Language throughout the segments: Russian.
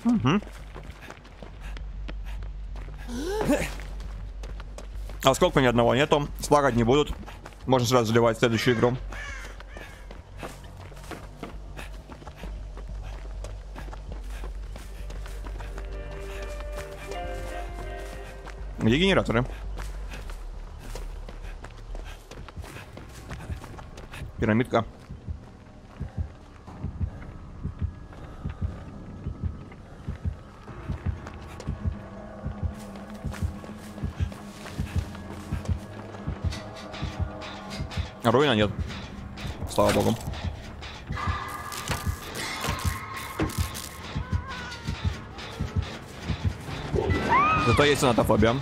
Угу. А сколько ни одного нету. Сплагать не будут. Можно сразу заливать в следующую игру. Где генераторы? Пирамидка. Руина нет. Слава богу. Зато есть анатофобия.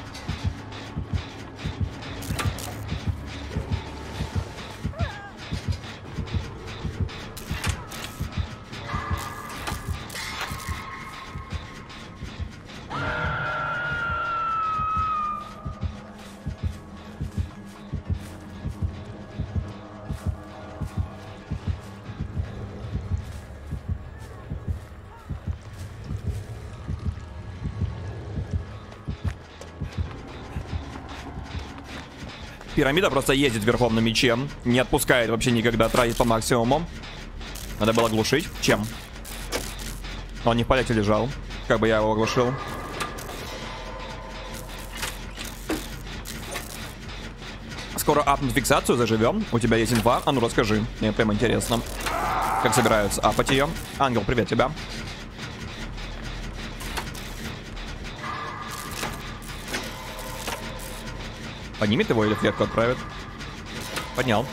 Пирамида просто ездит верхом на мече. Не отпускает вообще никогда, тратит по максимуму. Надо было глушить. Чем? Он не в полете лежал. Как бы я его оглушил. Скоро апнуть фиксацию, заживем. У тебя есть инфа? А ну расскажи. Мне прям интересно. Как собираются апать ее? Ангел, привет тебя. Поднимет его или в клетку отправит? Поднял.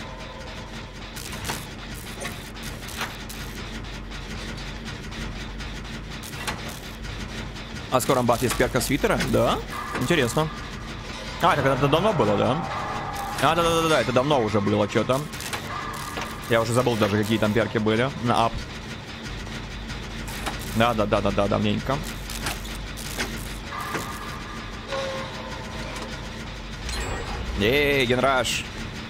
А скоро баф есть перка свитера? Да? Интересно. А, так это давно было, да? А, да-да-да, это давно уже было что-то. Я уже забыл даже, какие там перки были. На ап. Да-да-да-да-да, давненько. Эй, генраж.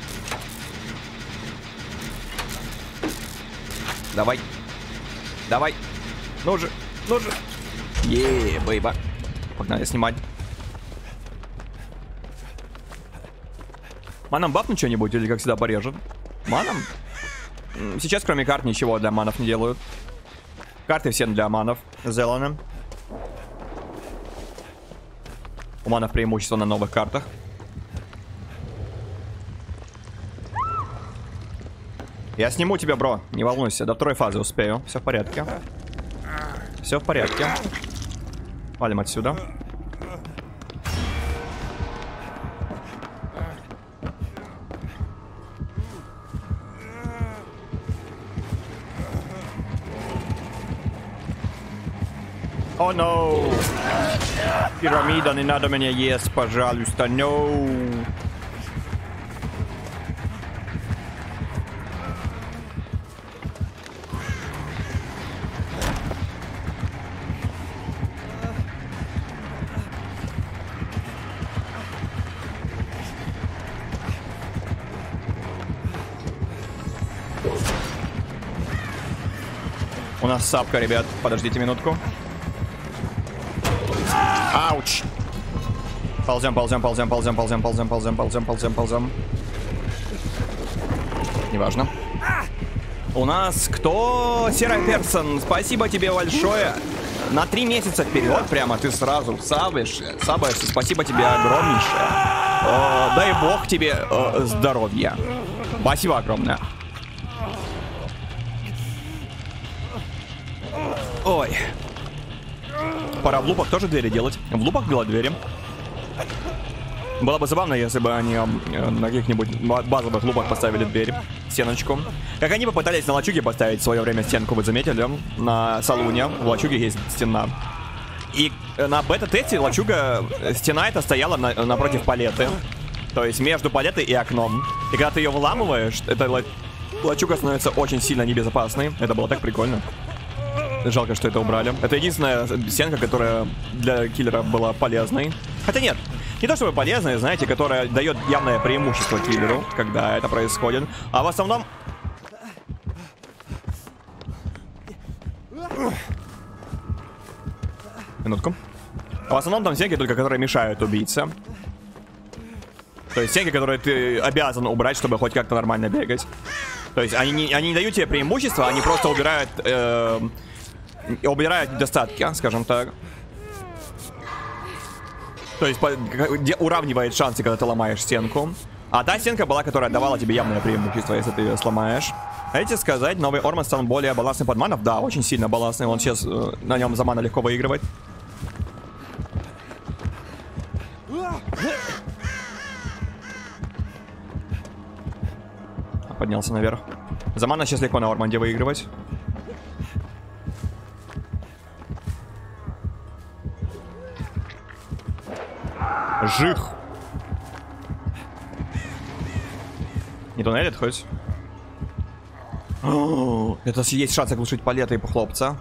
Давай. Давай. Ну же. Ну же. Ей, бейба. Погнали снимать. Маном бафнуть что-нибудь или как всегда порежет? Маном? Сейчас кроме карт ничего для манов не делают. Карты все для манов сделаны. У манов преимущество на новых картах. Я сниму тебя, бро. Не волнуйся, до второй фазы успею. Все в порядке. Все в порядке. Валим отсюда. О, no. Пирамида, не надо меня есть, пожалуйста. No. У нас сапка, ребят. Подождите минутку. Ауч. Ползем, ползем, ползем, ползем, ползем, ползем, ползем, ползем, ползем, ползем. Неважно. У нас кто? Серый Персон. Спасибо тебе большое. На 3 месяца вперед прямо ты сразу сабаешься. Спасибо тебе огромнейшее. Дай бог тебе здоровья. Спасибо огромное. Ой. Пора в лупах тоже двери делать. В лупах делать двери. Было бы забавно, если бы они на каких-нибудь базовых лупах поставили дверь, стеночку. Как они попытались на лачуге поставить в свое время стенку, вы заметили? На салуне в лачуге есть стена. И на бета-тесте лачуга, стена эта стояла напротив палеты. То есть между палетой и окном. И когда ты ее выламываешь, эта лачуга становится очень сильно небезопасной. Это было так прикольно. Жалко, что это убрали. Это единственная стенка, которая для киллера была полезной. Хотя нет, не то чтобы полезная, знаете, которая дает явное преимущество киллеру, когда это происходит. А в основном... Минутку. В основном там стенки только, которые мешают убийце. То есть стенки, которые ты обязан убрать, чтобы хоть как-то нормально бегать. То есть они не дают тебе преимущества, они просто убирают недостатки, скажем так. То есть уравнивает шансы, когда ты ломаешь стенку. А та стенка была, которая давала тебе явное преимущество, если ты ее сломаешь. Хотите сказать, новый Орманд стал более балансный под манов? Да, очень сильно балансный. Он сейчас на нем за мана легко выигрывать. Поднялся наверх. За мана сейчас легко на Орманде выигрывать. Жих. Не туннелит хоть? О, это есть шанс оглушить палеты и хлопца.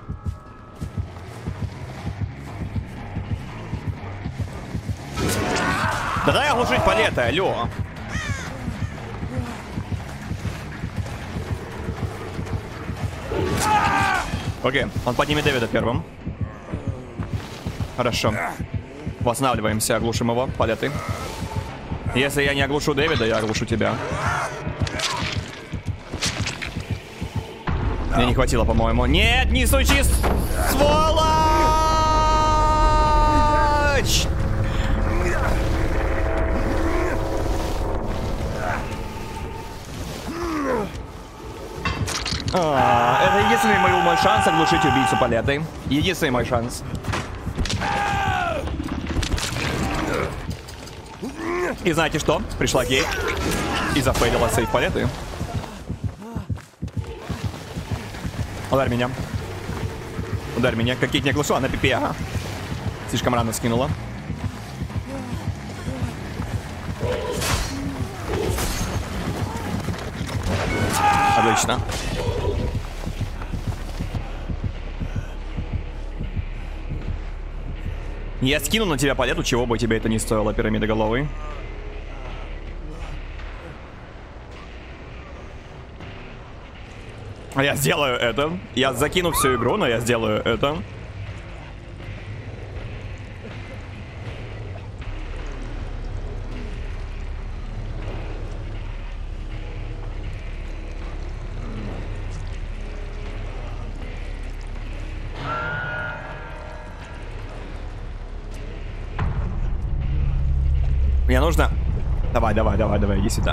Да дай оглушить палеты, алло. Окей, он поднимет Дэвида первым. Хорошо. Восстанавливаемся, оглушим его, палеты. Если я не оглушу Дэвида, я оглушу тебя. Мне не хватило, по-моему. Нет, не стучи, сволочь! Это единственный мой шанс оглушить убийцу палетой. Единственный мой шанс. И знаете что? Пришла Кейт и зафейлила сейф палеты. Ударь меня. Ударь меня. Как Кейт не оглушила, она пипи, ага. Слишком рано скинула. Отлично. Я скину на тебя палету, чего бы тебе это не стоило, пирамидоголовый. Я сделаю это. Я закину всю игру, но я сделаю это. Мне нужно... Давай, иди сюда.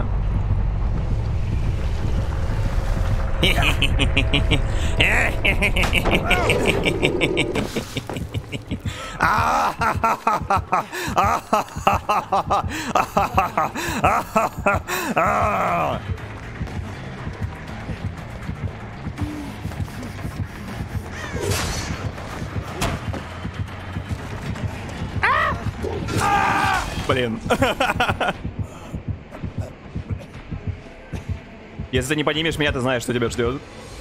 Блин. Если ты не поднимешь меня, ты знаешь, что тебя ждет.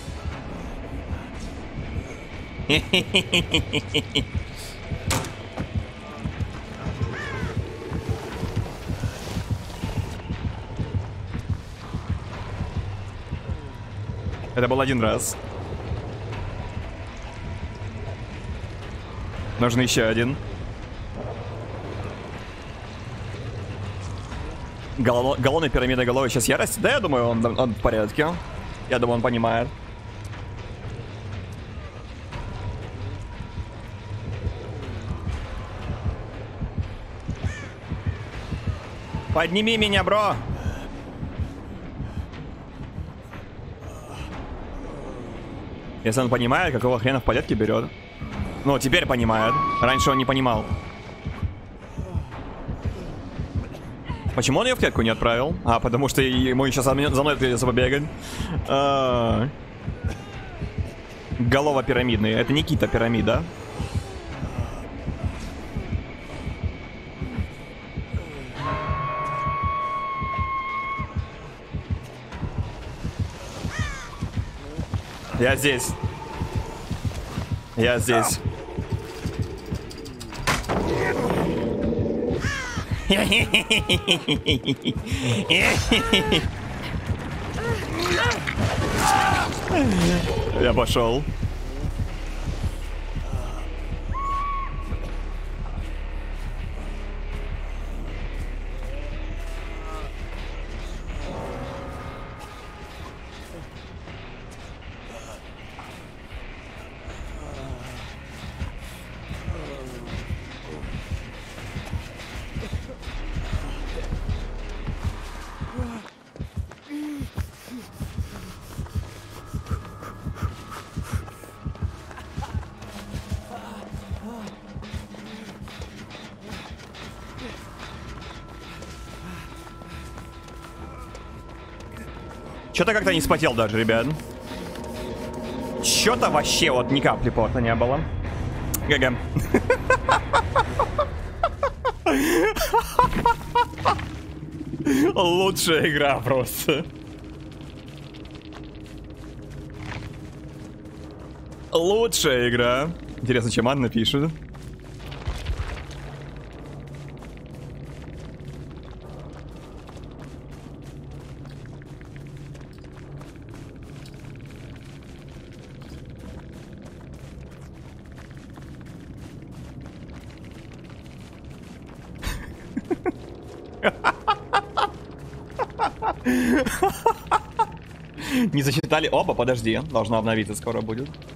Это был один раз. Нужно еще один. Галлоны пирамида головы сейчас ярость. Да, я думаю, он в порядке. Я думаю, он понимает. Подними меня, бро. Если он понимает, какого хрена в палетке берет. Ну, теперь понимает. Раньше он не понимал. Почему он ее в клетку не отправил? А, потому что ему сейчас за мной придется побегать. Голова пирамидный. Это Никита пирамида. Я здесь. Я здесь. Я пошел. Что-то как-то не спотел даже, ребят. Что-то вообще вот ни капли пота не было. ГГ. Лучшая игра просто. Лучшая игра. Интересно, чем Анна пишет. Не засчитали оба, подожди, должно обновиться, скоро будет.